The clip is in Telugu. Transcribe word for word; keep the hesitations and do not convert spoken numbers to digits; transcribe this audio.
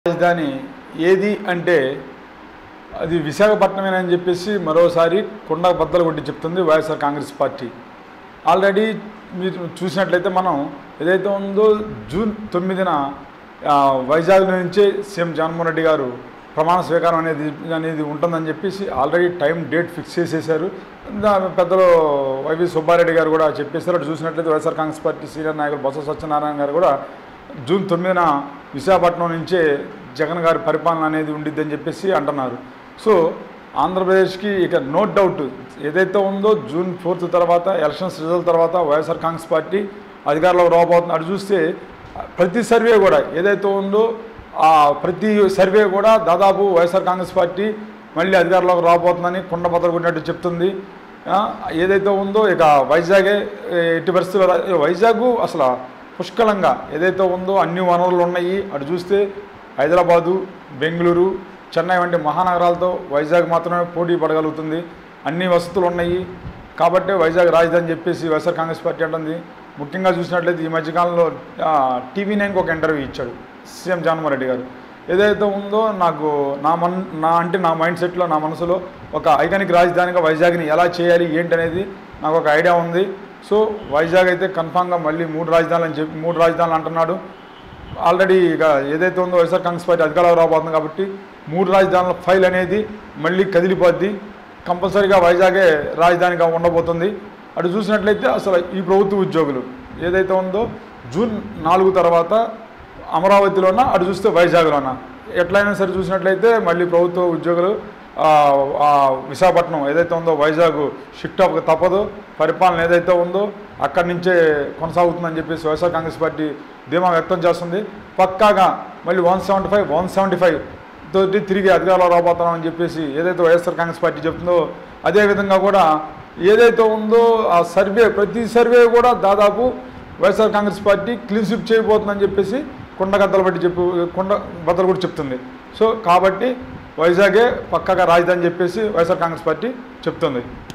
రాజధాని ఏది అంటే అది విశాఖపట్నమేనని చెప్పేసి మరోసారి కొండ బద్దలు కొట్టి చెప్తుంది వైఎస్ఆర్ కాంగ్రెస్ పార్టీ. ఆల్రెడీ మీరు చూసినట్లయితే మనం ఏదైతే ఉందో జూన్ తొమ్మిదిన వైజాగ్ నుంచే సీఎం జగన్మోహన్ రెడ్డి గారు ప్రమాణ స్వీకారం అనేది అనేది ఉంటుందని చెప్పేసి ఆల్రెడీ టైం డేట్ ఫిక్స్ చేసేసారు. పెద్దలు వైవి సుబ్బారెడ్డి గారు కూడా చెప్పేశారు. అటు చూసినట్లయితే వైఎస్ఆర్ కాంగ్రెస్ పార్టీ సీనియర్ నాయకులు బొత్స సత్యనారాయణ గారు కూడా జూన్ తొమ్మిదిన విశాఖపట్నం నుంచే జగన్ గారి పరిపాలన అనేది ఉండిద్దని చెప్పేసి అంటున్నారు. సో ఆంధ్రప్రదేశ్కి ఇక నో డౌట్ ఏదైతే ఉందో జూన్ ఫోర్త్ తర్వాత ఎలక్షన్స్ రిజల్ట్ తర్వాత వైఎస్ఆర్ కాంగ్రెస్ పార్టీ అధికారంలోకి రాబోతుంది. అటు చూస్తే ప్రతి సర్వే కూడా ఏదైతే ఉందో ఆ ప్రతి సర్వే కూడా దాదాపు వైఎస్ఆర్ కాంగ్రెస్ పార్టీ మళ్ళీ అధికారంలోకి రాబోతుందని కుండ బద్దలు కొట్టినట్టు చెప్తుంది. ఏదైతే ఉందో ఇక వైజాగే ఎట్టి పరిస్థితుల్లో వైజాగ్ అసలు పుష్కలంగా ఏదైతే ఉందో అన్ని వనరులు ఉన్నాయి. అటు చూస్తే హైదరాబాదు, బెంగళూరు, చెన్నై వంటి మహానగరాలతో వైజాగ్ మాత్రమే పోటీ పడగలుగుతుంది. అన్ని వసతులు ఉన్నాయి కాబట్టి వైజాగ్ రాజధాని చెప్పేసి వైఎస్ఆర్ కాంగ్రెస్ పార్టీ అంటుంది. ముఖ్యంగా చూసినట్లయితే ఈ మధ్యకాలంలో టీవీ నైన్కి ఒక ఇంటర్వ్యూ ఇచ్చాడు సీఎం జగన్మోహన్ రెడ్డి గారు. ఏదైతే ఉందో నాకు నా మన్ నా అంటే నా మైండ్ సెట్లో నా మనసులో ఒక ఐకానిక్ రాజధానిగా వైజాగ్ని ఎలా చేయాలి ఏంటి అనేది నాకు ఒక ఐడియా ఉంది. సో వైజాగ్ అయితే కన్ఫామ్గా మళ్ళీ మూడు రాజధానులు అని చెప్పి మూడు రాజధానులు అంటున్నాడు. ఆల్రెడీ ఇక ఏదైతే ఉందో వైఎస్ఆర్ కాంగ్రెస్ పార్టీ అధికారంలో రాబోతుంది కాబట్టి మూడు రాజధానుల ఫైల్ అనేది మళ్ళీ కదిలిపోద్ది. కంపల్సరీగా వైజాగే రాజధానిగా ఉండబోతుంది. అటు చూసినట్లయితే అసలు ఈ ప్రభుత్వ ఉద్యోగులు ఏదైతే ఉందో జూన్ నాలుగు తర్వాత అమరావతిలోన అటు చూస్తే వైజాగ్లోన ఎట్లయినా సరే చూసినట్లయితే మళ్ళీ ప్రభుత్వ ఉద్యోగులు విశాఖపట్నం ఏదైతే ఉందో వైజాగ్ షిఫ్ట్ అవ్వక తప్పదు. పరిపాలన ఏదైతే ఉందో అక్కడి నుంచే కొనసాగుతుందని చెప్పేసి వైఎస్ఆర్ కాంగ్రెస్ పార్టీ ధీమా వ్యక్తం చేస్తుంది. పక్కాగా మళ్ళీ one seventy five one seventy five తోటి తిరిగి అధికారంలో రాబోతున్నామని చెప్పేసి ఏదైతే వైఎస్ఆర్ కాంగ్రెస్ పార్టీ చెప్తుందో అదేవిధంగా కూడా ఏదైతే ఉందో ఆ సర్వే ప్రతి సర్వే కూడా దాదాపు YSR Congress party clean sweep చేయబోతుందని చెప్పేసి కొండ గద్దలు బట్టి చెప్పు కొండ బద్దలు కూడా చెప్తుంది. సో కాబట్టి వైజాగే పక్కాగా రాజధాని చెప్పేసి వైఎస్ఆర్ కాంగ్రెస్ పార్టీ చెప్తుంది.